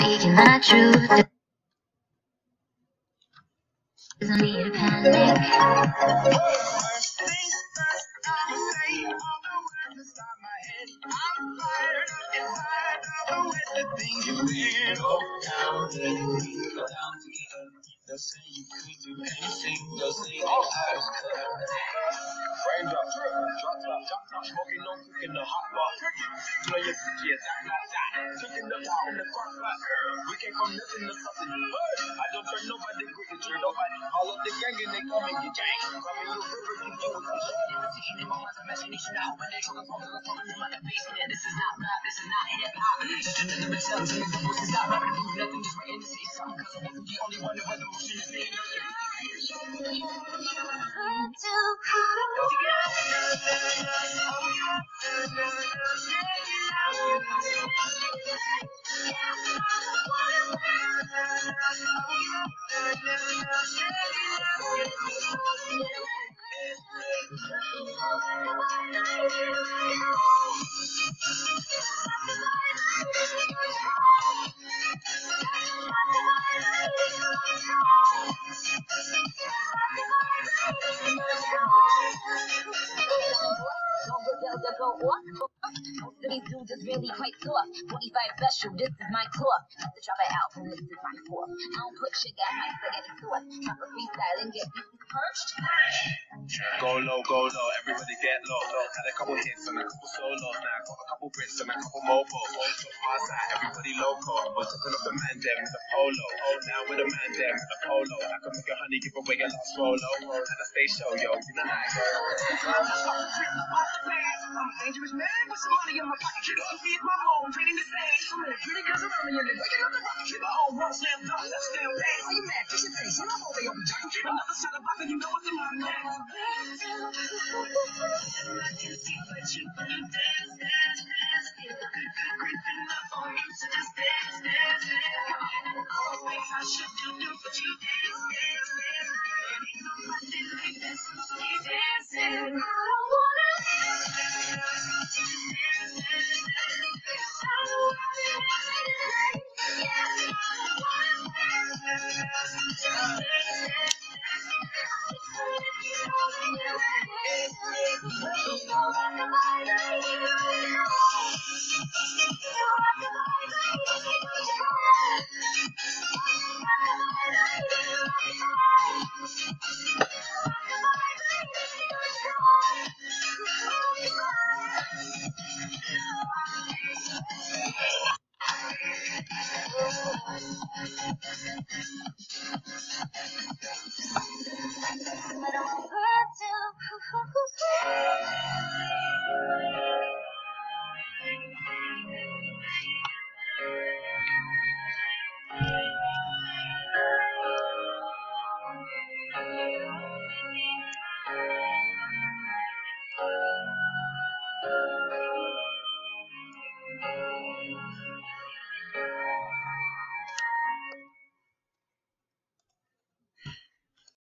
speaking the truth. Doesn't need a panic. I'm fired up inside of the things you did. Go down, baby, go down together. They'll say you could do anything. They'll say all eyes cut. Raindrop, drop top, smoking, no cooking the hot pot. Blow your kids, taking the power in the front spot. We came from nothing to something. I don't turn nobody, green, turn nobody. All of the gang and they come and get gang. Call me a river, you do it. Repetition in my mind's imagination. I hope they show the focus on something in my basement. This is not rap, this is not hip hop. Just another attempt to make the voices out. Rapping to prove nothing, just waiting to say something. Cause I wasn't the only one that was emotion is being nurtured. Most of these dudes is really quite soft. 45 special, this is my cloth. The drop it out, and this is my fourth. I don't put sugar in my spaghetti sauce. Drop a freestyle and get perched. Go low, everybody get low. Had a couple hits and a couple solos. Now got a couple Brits and a couple mobile. My side, everybody local. Was talking up the man dem with the polo. Now with the man dem with the polo. I can make a honey give away a last solo. And I stay show, yo, you know how it goes. I'm a dangerous man with some money in my pocket. You don't see it, my home, trading the stage. So many pretty girls around me and they're waking up the rocket. The whole world slam dunk, that's still bad. Why you mad? Fix your face, and I hope they all be jacking. Another shot of vodka, you know what's in my man. I can see but you dance. Feel the good creeping up on you, so just dance. Come on, always I should do, but you dance. Ain't nobody like this, so keep dancing. I don't wanna I don't want to